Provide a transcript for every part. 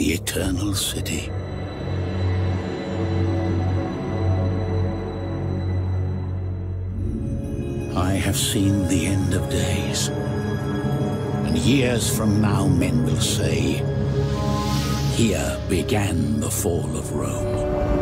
the Eternal City. I have seen the end of days, and years from now men will say, here began the fall of Rome.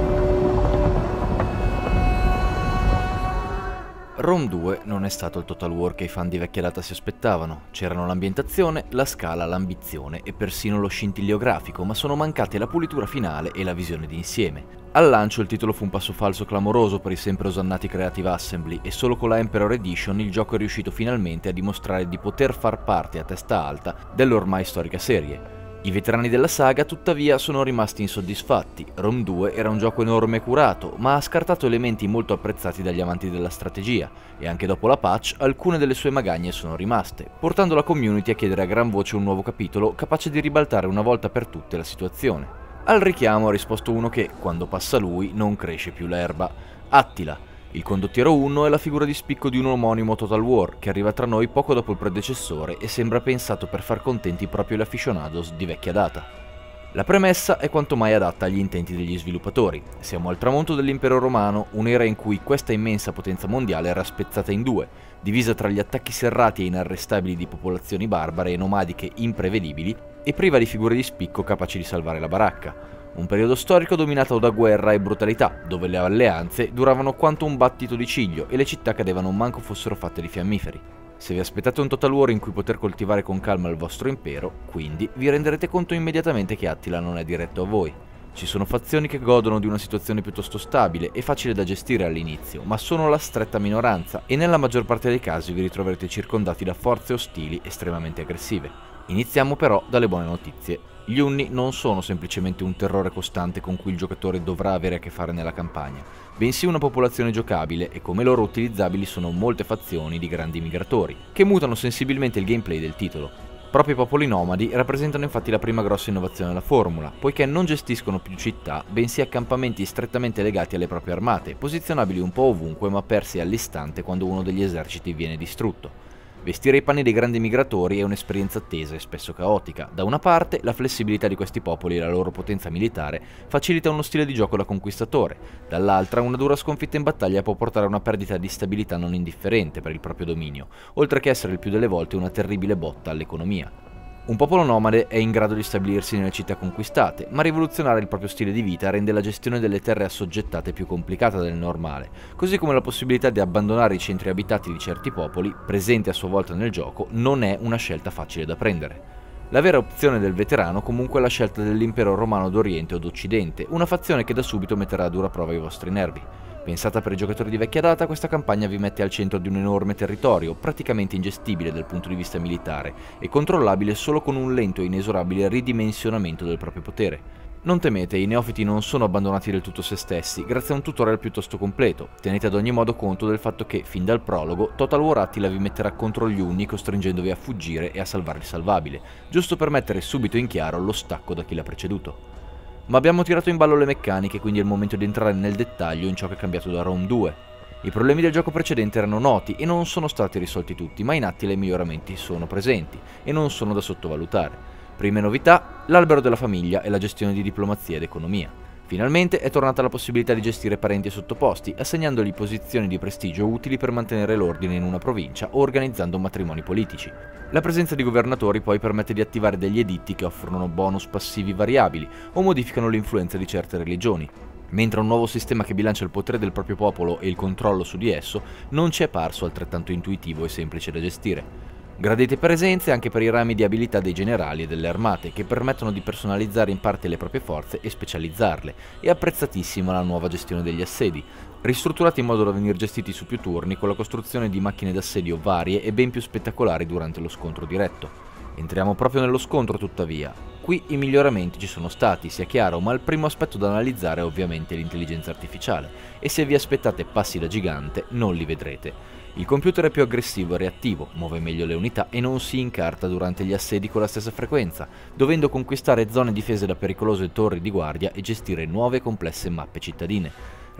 Rome 2 non è stato il Total War che i fan di vecchia data si aspettavano. C'erano l'ambientazione, la scala, l'ambizione e persino lo scintillio grafico, ma sono mancate la pulitura finale e la visione d'insieme. Al lancio il titolo fu un passo falso clamoroso per i sempre osannati Creative Assembly e solo con la Emperor Edition il gioco è riuscito finalmente a dimostrare di poter far parte a testa alta dell'ormai storica serie. I veterani della saga tuttavia sono rimasti insoddisfatti. Rome 2 era un gioco enorme e curato, ma ha scartato elementi molto apprezzati dagli amanti della strategia, e anche dopo la patch alcune delle sue magagne sono rimaste, portando la community a chiedere a gran voce un nuovo capitolo capace di ribaltare una volta per tutte la situazione. Al richiamo ha risposto uno che, quando passa lui, non cresce più l'erba: Attila. Il condottiero 1 è la figura di spicco di un omonimo Total War, che arriva tra noi poco dopo il predecessore e sembra pensato per far contenti proprio gli aficionados di vecchia data. La premessa è quanto mai adatta agli intenti degli sviluppatori. Siamo al tramonto dell'impero romano, un'era in cui questa immensa potenza mondiale era spezzata in due, divisa tra gli attacchi serrati e inarrestabili di popolazioni barbare e nomadiche imprevedibili, e priva di figure di spicco capaci di salvare la baracca. Un periodo storico dominato da guerra e brutalità, dove le alleanze duravano quanto un battito di ciglio e le città cadevano manco fossero fatte di fiammiferi. Se vi aspettate un Total War in cui poter coltivare con calma il vostro impero, quindi vi renderete conto immediatamente che Attila non è diretto a voi. Ci sono fazioni che godono di una situazione piuttosto stabile e facile da gestire all'inizio, ma sono la stretta minoranza e nella maggior parte dei casi vi ritroverete circondati da forze ostili estremamente aggressive. Iniziamo però dalle buone notizie. Gli Unni non sono semplicemente un terrore costante con cui il giocatore dovrà avere a che fare nella campagna, bensì una popolazione giocabile e come loro utilizzabili sono molte fazioni di grandi migratori, che mutano sensibilmente il gameplay del titolo. Proprio i popoli nomadi rappresentano infatti la prima grossa innovazione della formula, poiché non gestiscono più città, bensì accampamenti strettamente legati alle proprie armate, posizionabili un po' ovunque ma persi all'istante quando uno degli eserciti viene distrutto. Vestire i panni dei grandi migratori è un'esperienza attesa e spesso caotica. Da una parte, la flessibilità di questi popoli e la loro potenza militare facilita uno stile di gioco da conquistatore, dall'altra una dura sconfitta in battaglia può portare a una perdita di stabilità non indifferente per il proprio dominio, oltre che essere il più delle volte una terribile botta all'economia. Un popolo nomade è in grado di stabilirsi nelle città conquistate, ma rivoluzionare il proprio stile di vita rende la gestione delle terre assoggettate più complicata del normale, così come la possibilità di abbandonare i centri abitati di certi popoli, presenti a sua volta nel gioco, non è una scelta facile da prendere. La vera opzione del veterano comunque è la scelta dell'impero romano d'Oriente o d'Occidente, una fazione che da subito metterà a dura prova i vostri nervi. Pensata per i giocatori di vecchia data, questa campagna vi mette al centro di un enorme territorio, praticamente ingestibile dal punto di vista militare, e controllabile solo con un lento e inesorabile ridimensionamento del proprio potere. Non temete, i neofiti non sono abbandonati del tutto se stessi, grazie a un tutorial piuttosto completo. Tenete ad ogni modo conto del fatto che, fin dal prologo, Total War Attila vi metterà contro gli Unni costringendovi a fuggire e a salvare il salvabile, giusto per mettere subito in chiaro lo stacco da chi l'ha preceduto. Ma abbiamo tirato in ballo le meccaniche, quindi è il momento di entrare nel dettaglio in ciò che è cambiato da Rome 2. I problemi del gioco precedente erano noti e non sono stati risolti tutti, ma in Attila i miglioramenti sono presenti e non sono da sottovalutare. Prime novità, l'albero della famiglia e la gestione di diplomazia ed economia. Finalmente è tornata la possibilità di gestire parenti e sottoposti, assegnandogli posizioni di prestigio utili per mantenere l'ordine in una provincia o organizzando matrimoni politici. La presenza di governatori poi permette di attivare degli editti che offrono bonus passivi variabili o modificano l'influenza di certe religioni, mentre un nuovo sistema che bilancia il potere del proprio popolo e il controllo su di esso non ci è parso altrettanto intuitivo e semplice da gestire. Gradite presenze anche per i rami di abilità dei generali e delle armate, che permettono di personalizzare in parte le proprie forze e specializzarle, e apprezzatissima la nuova gestione degli assedi, ristrutturati in modo da venire gestiti su più turni con la costruzione di macchine d'assedio varie e ben più spettacolari durante lo scontro diretto. Entriamo proprio nello scontro tuttavia. Qui i miglioramenti ci sono stati, sia chiaro, ma il primo aspetto da analizzare è ovviamente l'intelligenza artificiale, e se vi aspettate passi da gigante non li vedrete. Il computer è più aggressivo e reattivo, muove meglio le unità e non si incarta durante gli assedi con la stessa frequenza, dovendo conquistare zone difese da pericolose torri di guardia e gestire nuove e complesse mappe cittadine.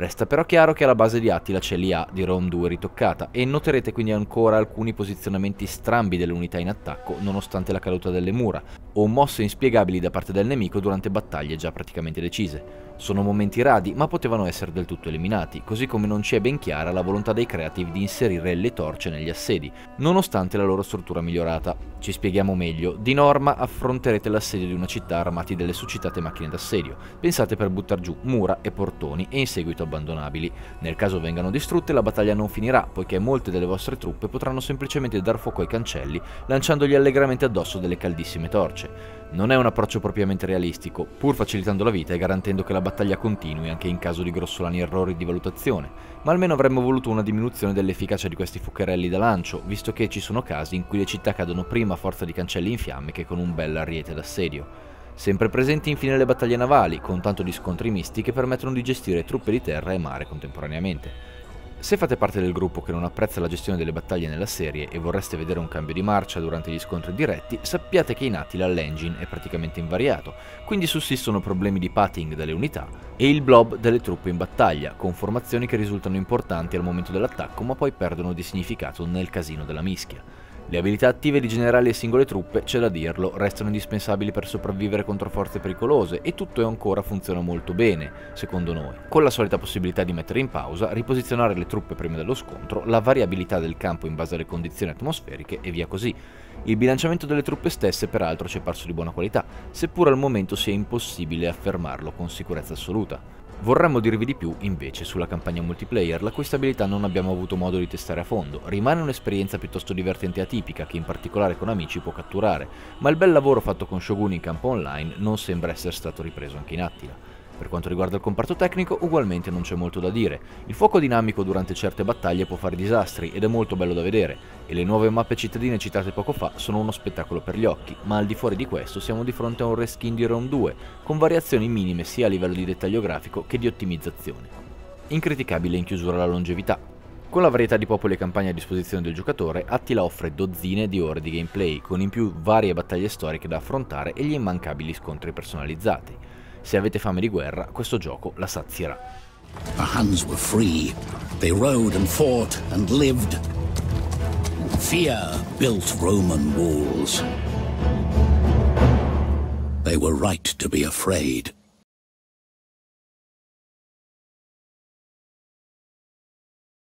Resta però chiaro che alla base di Attila c'è l'IA di Rome 2 ritoccata, e noterete quindi ancora alcuni posizionamenti strambi delle unità in attacco nonostante la caduta delle mura, o mosse inspiegabili da parte del nemico durante battaglie già praticamente decise. Sono momenti radi, ma potevano essere del tutto eliminati, così come non ci è ben chiara la volontà dei creative di inserire le torce negli assedi, nonostante la loro struttura migliorata. Ci spieghiamo meglio: di norma affronterete l'assedio di una città armati delle suscitate macchine d'assedio, pensate per buttar giù mura e portoni e in seguito abbandonabili. Nel caso vengano distrutte, la battaglia non finirà, poiché molte delle vostre truppe potranno semplicemente dar fuoco ai cancelli, lanciandogli allegramente addosso delle caldissime torce. Non è un approccio propriamente realistico, pur facilitando la vita e garantendo che la battaglia continui anche in caso di grossolani errori di valutazione, ma almeno avremmo voluto una diminuzione dell'efficacia di questi fuocherelli da lancio, visto che ci sono casi in cui le città cadono prima a forza di cancelli in fiamme che con un bel ariete d'assedio. Sempre presenti infine le battaglie navali, con tanto di scontri misti che permettono di gestire truppe di terra e mare contemporaneamente. Se fate parte del gruppo che non apprezza la gestione delle battaglie nella serie e vorreste vedere un cambio di marcia durante gli scontri diretti, sappiate che in Attila l'engine è praticamente invariato, quindi sussistono problemi di pathing delle unità e il blob delle truppe in battaglia, con formazioni che risultano importanti al momento dell'attacco ma poi perdono di significato nel casino della mischia. Le abilità attive di generali e singole truppe, c'è da dirlo, restano indispensabili per sopravvivere contro forze pericolose e tutto ancora funziona molto bene, secondo noi, con la solita possibilità di mettere in pausa, riposizionare le truppe prima dello scontro, la variabilità del campo in base alle condizioni atmosferiche e via così. Il bilanciamento delle truppe stesse peraltro ci è parso di buona qualità, seppur al momento sia impossibile affermarlo con sicurezza assoluta. Vorremmo dirvi di più, invece, sulla campagna multiplayer, la cui stabilità non abbiamo avuto modo di testare a fondo. Rimane un'esperienza piuttosto divertente e atipica, che in particolare con amici può catturare, ma il bel lavoro fatto con Shogun in campo online non sembra essere stato ripreso anche in Attila. Per quanto riguarda il comparto tecnico, ugualmente non c'è molto da dire. Il fuoco dinamico durante certe battaglie può fare disastri ed è molto bello da vedere, e le nuove mappe cittadine citate poco fa sono uno spettacolo per gli occhi, ma al di fuori di questo siamo di fronte a un reskin di Rome 2, con variazioni minime sia a livello di dettaglio grafico che di ottimizzazione. Incriticabile in chiusura la longevità. Con la varietà di popoli e campagne a disposizione del giocatore, Attila offre dozzine di ore di gameplay, con in più varie battaglie storiche da affrontare e gli immancabili scontri personalizzati. Se avete fame di guerra, questo gioco la sazierà. The Huns were free. They rode and fought and lived. Fear built Roman walls. They were right to be afraid.